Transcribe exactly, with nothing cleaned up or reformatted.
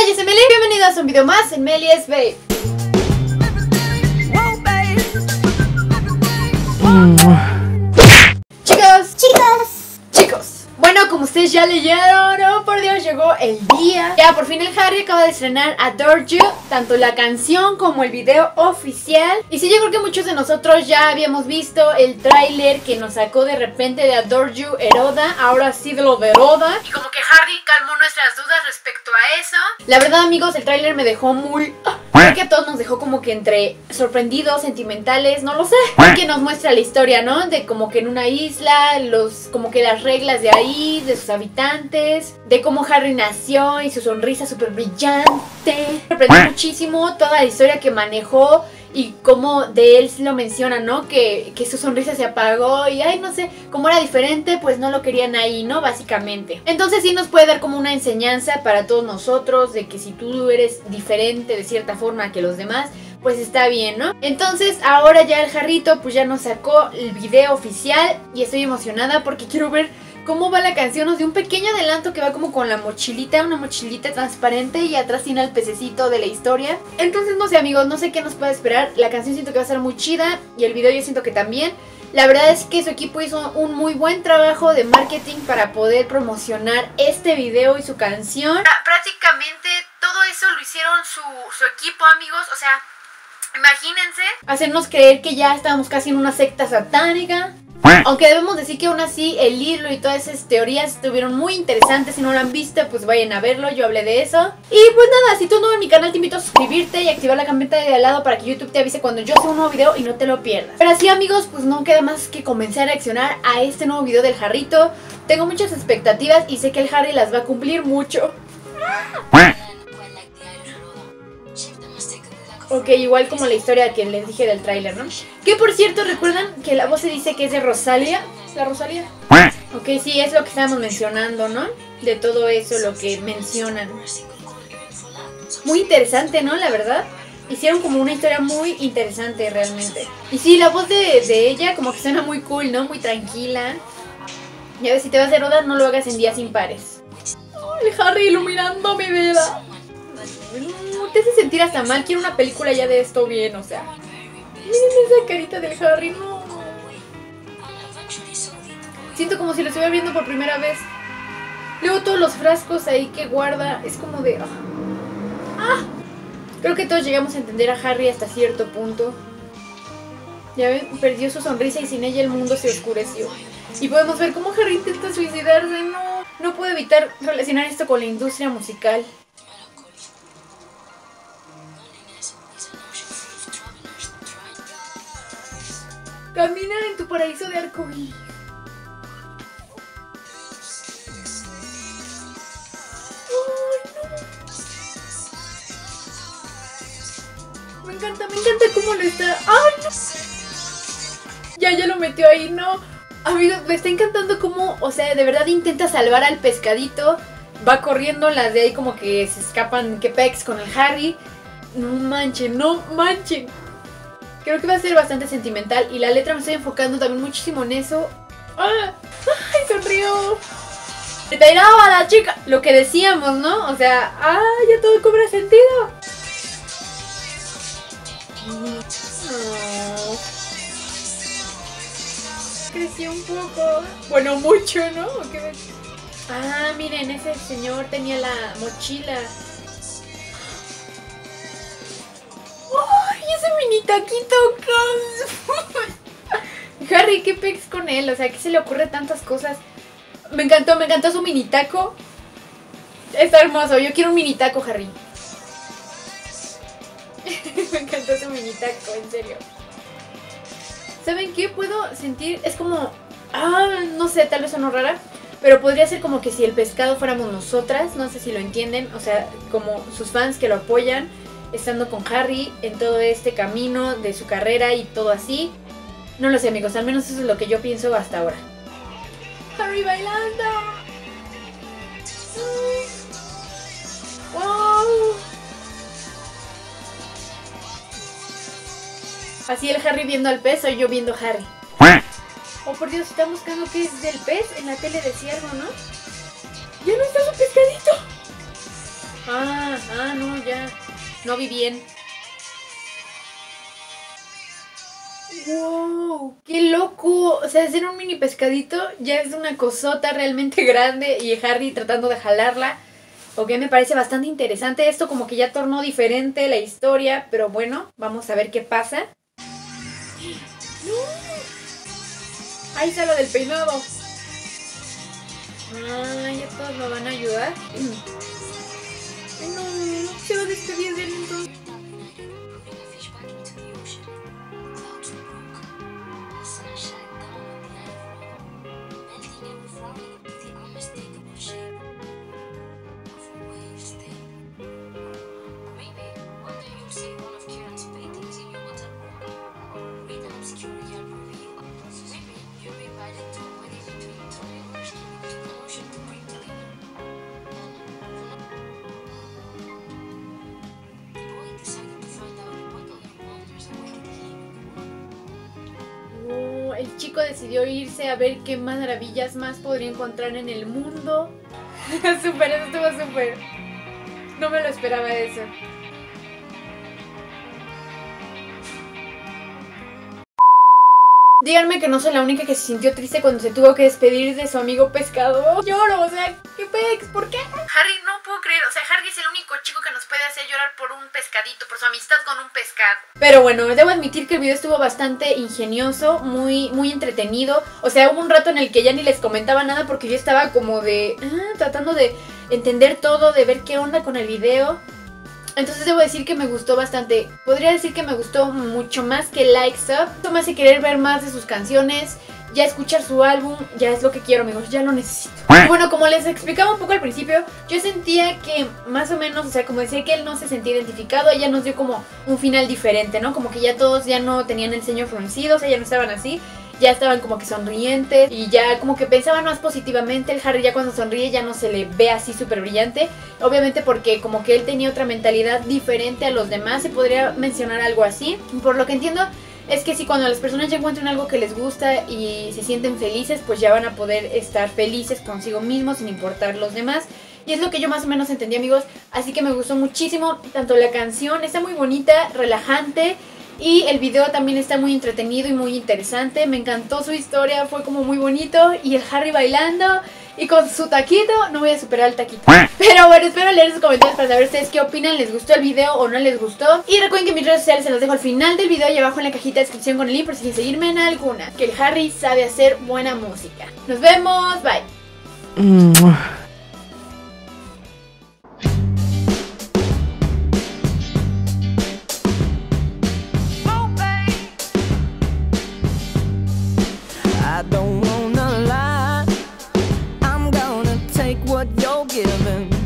yo soy Meli, bienvenidos a un video más en Meli's Babe. Chicos, chicas, chicos. Bueno, como ustedes ya leyeron, oh por Dios, llegó el día. Ya por fin el Harry acaba de estrenar Adore You, tanto la canción como el video oficial. Y sí, yo creo que muchos de nosotros ya habíamos visto el tráiler que nos sacó de repente de Adore You Eroda. Ahora sí de lo de Eroda. Y como que Harry calmó nuestras dudas respecto a eso. La verdad, amigos, el tráiler me dejó muy... Creo que a todos nos dejó como que entre sorprendidos, sentimentales, no lo sé. Que nos muestra la historia, ¿no? De como que en una isla, los como que las reglas de ahí, de sus habitantes, de cómo Harry nació y su sonrisa súper brillante. Me sorprendió muchísimo toda la historia que manejó y cómo de él lo menciona, ¿no? Que, que su sonrisa se apagó y, ay, no sé, como era diferente, pues no lo querían ahí, ¿no? Básicamente. Entonces sí nos puede dar como una enseñanza para todos nosotros de que si tú eres diferente de cierta forma que los demás, pues está bien, ¿no? Entonces ahora ya el Jarrito pues ya nos sacó el video oficial y estoy emocionada porque quiero ver cómo va la canción. Nos dio un pequeño adelanto que va como con la mochilita, una mochilita transparente y atrás tiene el pececito de la historia. Entonces no sé, amigos, no sé qué nos puede esperar. La canción siento que va a ser muy chida y el video yo siento que también. La verdad es que su equipo hizo un muy buen trabajo de marketing para poder promocionar este video y su canción. Prácticamente todo eso lo hicieron su, su equipo, amigos, o sea, imagínense. Hacernos creer que ya estábamos casi en una secta satánica. Aunque debemos decir que aún así el hilo y todas esas teorías estuvieron muy interesantes. Si no lo han visto, pues vayan a verlo, yo hablé de eso. Y pues nada, si tú no nuevo en mi canal, te invito a suscribirte y activar la campanita de al lado para que YouTube te avise cuando yo suba un nuevo video y no te lo pierdas. Pero así, amigos, pues no queda más que comenzar a reaccionar a este nuevo video del Jarrito. Tengo muchas expectativas y sé que el Harry las va a cumplir mucho. Ok, igual como la historia que les dije del tráiler, ¿no? Que por cierto, ¿recuerdan que la voz se dice que es de Rosalia? ¿La Rosalia? Ok, sí, es lo que estábamos mencionando, ¿no? De todo eso, lo que mencionan. Muy interesante, ¿no? La verdad. Hicieron como una historia muy interesante realmente. Y sí, la voz de, de ella como que suena muy cool, ¿no? Muy tranquila. Ya ves, si te vas de rodar, no lo hagas en días impares. Oh, el Harry iluminando mi vida. No te hace sentir hasta mal. Quiero una película ya de esto bien, o sea. Miren esa carita del Harry, no. Siento como si lo estuviera viendo por primera vez. Luego todos los frascos ahí que guarda, es como de... ¡Ah! Creo que todos llegamos a entender a Harry hasta cierto punto. Ya ven, perdió su sonrisa y sin ella el mundo se oscureció. Y podemos ver cómo Harry intenta suicidarse. No, no puedo evitar relacionar esto con la industria musical. Camina en tu paraíso de arcoíris. Ay, no. Me encanta, me encanta cómo lo está. ¡Ay, no! Ya, ya lo metió ahí, no. Amigos, me está encantando cómo, o sea, de verdad intenta salvar al pescadito. Va corriendo, las de ahí como que se escapan, que pex con el Harry. No manchen, no manchen. Creo que va a ser bastante sentimental y la letra me estoy enfocando también muchísimo en eso. ¡Ah! ¡Ay, sonrió! ¡Retiraba a la chica! Lo que decíamos, ¿no? O sea, ¡ah! Ya todo cobra sentido. Oh. Creció un poco. Bueno, mucho, ¿no? ¿Qué? Ah, miren, ese señor tenía la mochila. Ese mini taquito con... Harry, ¿qué pex con él? O sea, ¿qué se le ocurre tantas cosas? Me encantó, me encantó su mini taco. Está hermoso, yo quiero un mini taco, Harry. Me encantó su mini taco, en serio. ¿Saben qué? Puedo sentir, es como... Ah, no sé, tal vez sonó rara, pero podría ser como que si el pescado fuéramos nosotras. No sé si lo entienden, o sea, como sus fans que lo apoyan, estando con Harry en todo este camino de su carrera y todo así. No lo sé, amigos, al menos eso es lo que yo pienso hasta ahora. Harry bailando. Wow. Así el Harry viendo al pez, soy yo viendo a Harry. Oh, por Dios, están buscando qué es del pez. En la tele decía algo, ¿no? ¡Ya no está su pescadito! Ah, ah, no, ya. No vi bien. ¡Wow! ¡Qué loco! O sea, hacer un mini pescadito ya es una cosota realmente grande y Harry tratando de jalarla. Ok, me parece bastante interesante. Esto como que ya tornó diferente la historia, pero bueno, vamos a ver qué pasa. ¡No! Ahí está lo del peinado. Ay, ya todos me van a ayudar. Ay, no, no se va a despedir de él entonces. El chico decidió irse a ver qué maravillas más podría encontrar en el mundo. Súper, eso estuvo súper. No me lo esperaba eso. Díganme que no soy la única que se sintió triste cuando se tuvo que despedir de su amigo pescador. Lloro, o sea, ¿qué pex? ¿Por qué? Harry, no puedo creer, o sea, Harry es el único chico que nos puede hacer llorar por un pescadito, por su amistad con un pescado. Pero bueno, debo admitir que el video estuvo bastante ingenioso, muy, muy entretenido. O sea, hubo un rato en el que ya ni les comentaba nada porque yo estaba como de... Ah, tratando de entender todo, de ver qué onda con el video. Entonces debo decir que me gustó bastante. Podría decir que me gustó mucho más que Likes Up. Esto me hace querer ver más de sus canciones, ya escuchar su álbum, ya es lo que quiero, amigos, ya lo necesito. Y bueno, como les explicaba un poco al principio, yo sentía que más o menos, o sea, como decía que él no se sentía identificado, ella nos dio como un final diferente, ¿no? Como que ya todos ya no tenían el ceño fruncido, o sea, ya no estaban así. Ya estaban como que sonrientes y ya como que pensaban más positivamente. El Harry ya cuando sonríe ya no se le ve así súper brillante. Obviamente porque como que él tenía otra mentalidad diferente a los demás. Se podría mencionar algo así. Por lo que entiendo es que si cuando las personas ya encuentran algo que les gusta y se sienten felices, pues ya van a poder estar felices consigo mismos sin importar los demás. Y es lo que yo más o menos entendí, amigos. Así que me gustó muchísimo. Tanto la canción está muy bonita, relajante. Y el video también está muy entretenido y muy interesante. Me encantó su historia, fue como muy bonito. Y el Harry bailando y con su taquito. No voy a superar el taquito. Pero bueno, espero leer sus comentarios para saber ustedes qué opinan. ¿Les gustó el video o no les gustó? Y recuerden que mis redes sociales se los dejo al final del video y abajo en la cajita de descripción con el link por si quieren seguirme en alguna. Que el Harry sabe hacer buena música. Nos vemos, bye. Mm. I don't wanna lie, I'm gonna take what you're giving.